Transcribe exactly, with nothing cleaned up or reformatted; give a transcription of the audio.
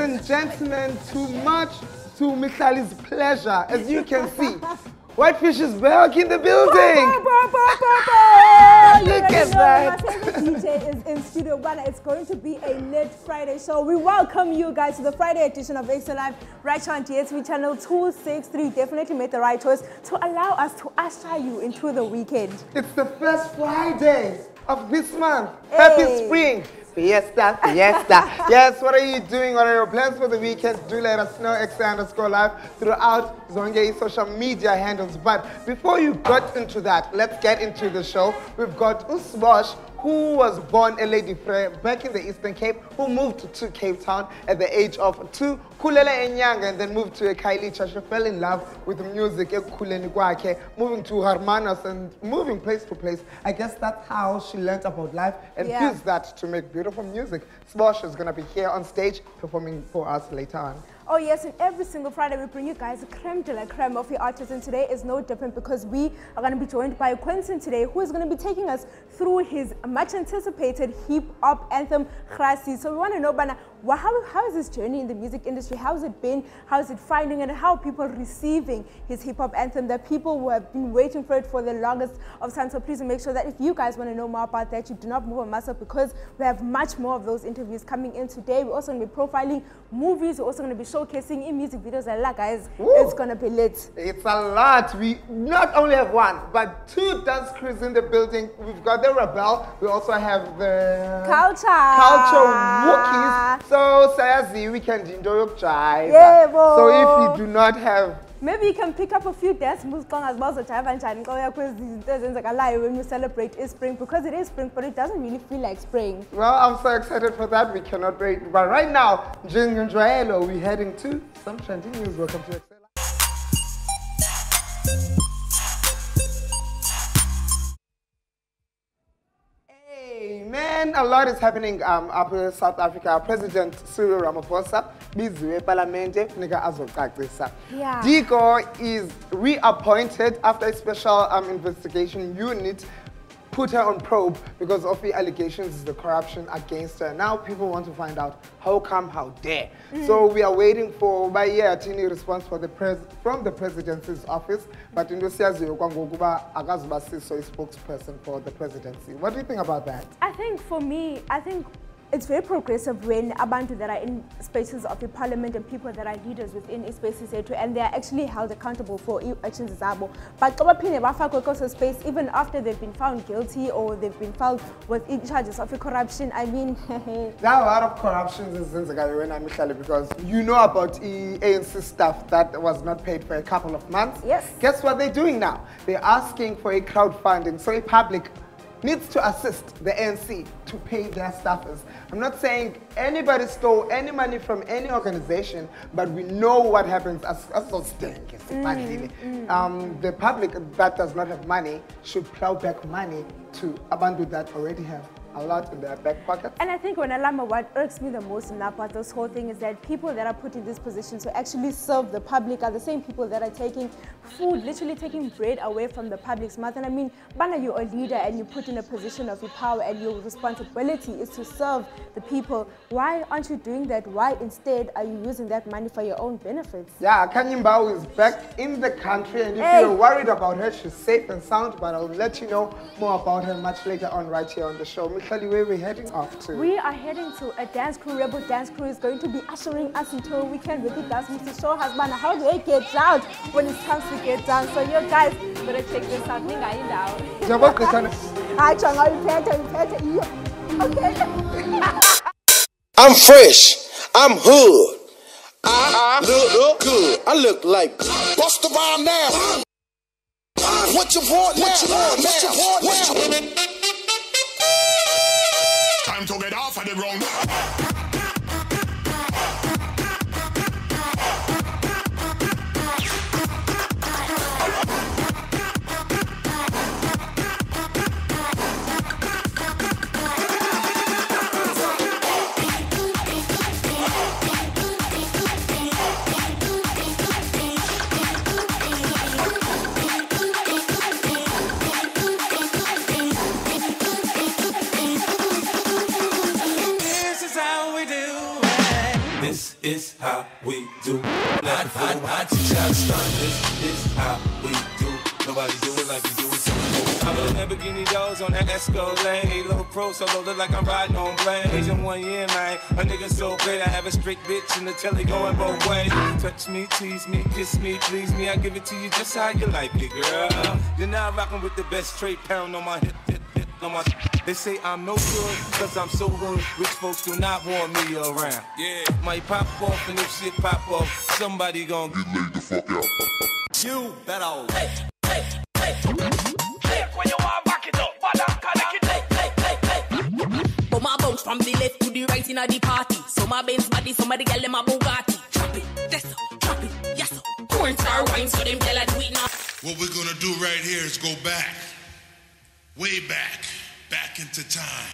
and gentlemen, too much to Michali's pleasure, as you can see. Whitefish is back in the building! Look at that! My favorite D J is in studio one. It's going to be a lit Friday show. We welcome you guys to the Friday edition of Extra Live right here on D S V channel two sixty-three. Definitely made the right choice to allow us to usher you into the weekend. It's the first Friday of this month. Hey. Happy spring! Fiesta, fiesta. Yes, what are you doing? What are your plans for the weekend? Do let us know, X underscore live, throughout Zonge social media handles. But before you got into that, let's get into the show. We've got Usbosh, who was born a lady back in the Eastern Cape, who moved to Cape Town at the age of two, Kulela Enyanga, and then moved to Khayelitsha. She fell in love with music, moving to Hermanos and moving place to place. I guess that's how she learned about life and yeah. used that to make beautiful music. Sbosh is going to be here on stage performing for us later on. Oh yes, and every single Friday we bring you guys a creme de la creme of your artists, and today is no different because we are going to be joined by Quentin today, who is going to be taking us through his much anticipated hip-hop anthem, Khrasi. So we want to know, Bana, how, how is his journey in the music industry? How has it been? How is it finding, and how are people receiving his hip-hop anthem? The people who have been waiting for it for the longest of time. So please make sure that if you guys want to know more about that, you do not move a muscle, because we have much more of those interviews coming in today. We're also going to be profiling movies. We're also going to be showcasing in music videos. And like, guys, Woo. It's going to be lit. It's a lot. We not only have one, but two dance crews in the building. We've got the Rebel. We also have the Culture. Culture Wookies. So, Sayazi, we can enjoy jive. Yeah, boy. So if you do not have, maybe you can pick up a few dance moves as well, so jive and jive, when we celebrate is spring, because it is spring, but it doesn't really feel like spring. Well, I'm so excited for that. We cannot wait. But right now, Jingunjoelo, we're heading to some trending news. Welcome to Excel. Man, a lot is happening um, up in South Africa. President Cyril Ramaphosa, Biziwe Parliamente, Nika Azokakisa. Yeah. Diko is reappointed after a special um, investigation unit put her on probe because of the allegations, the corruption against her. Now people want to find out how come, how dare. Mm. So we are waiting for by year tiny response for the pres from the presidency's office. But in this year, Agazubasi is a spokesperson for the presidency. What do you think about that? I think for me, I think it's very progressive when abantu that are in spaces of the parliament and people that are leaders within a spaces and they are actually held accountable for actions. But space, even after they've been found guilty or they've been found with charges of corruption, I mean, there are a lot of corruptions in Zimbabwe because you know about the A N C stuff that was not paid for a couple of months. Yes. Guess what they're doing now? They're asking for a crowdfunding, so a public needs to assist the A N C to pay their staffers. I'm not saying anybody stole any money from any organization, but we know what happens as as mm, mm. Um, the public that does not have money should plow back money to abandon that already have a lot in their back pocket. And I think when Alama, what irks me the most in that part, this whole thing is that people that are put in these positions to actually serve the public are the same people that are taking food, literally taking bread away from the public's mouth. And I mean, Bana, you're a leader and you put in a position of your power and your responsibility is to serve the people. Why aren't you doing that? Why instead are you using that money for your own benefits? Yeah, Kanyimbawu is back in the country, and if hey. you're worried about her, she's safe and sound, but I'll let you know more about her much later on right here on the show. Michali, where we're heading off to? We are heading to a dance crew. Rebel Dance Crew is going to be ushering us into a weekend with the dance. Mister Show has been how do they get down when it comes to get down. So you guys better check this out. I'm fresh. I'm hood. I, I look, look good. I look like bust around now. What you want now? What you want now? What you want now? Time to get off of the wrong. is how we do. I, I, I teach how to stunt. This is how we do. Nobody do it like we do it. So I'm in Lamborghini doors on that Escalade. Little pro solo look like I'm riding on planes. In one year, man, a nigga so great. I have a straight bitch in the telly going both ways. Touch me, tease me, kiss me, please me. I give it to you just how you like it, girl. You're now rocking with the best straight pound on my hip, hip, hip. On my, they say I'm no good, cause I'm so good. Rich folks do not want me around. Yeah, might pop off, and if shit pop off, somebody gon' get laid the fuck out. You better. Hey, hey, hey. Hey, when you want back it up, but I'm connected. Hey, hey, hey, hey. But my bounce from the left to the right in the party. So my Benz body, some of the girl in my Bugatti. Drop it, that's up, drop it, yes up. Corn star wine, so them tell her do it now. What we're gonna do right here is go back. Way back, back into time.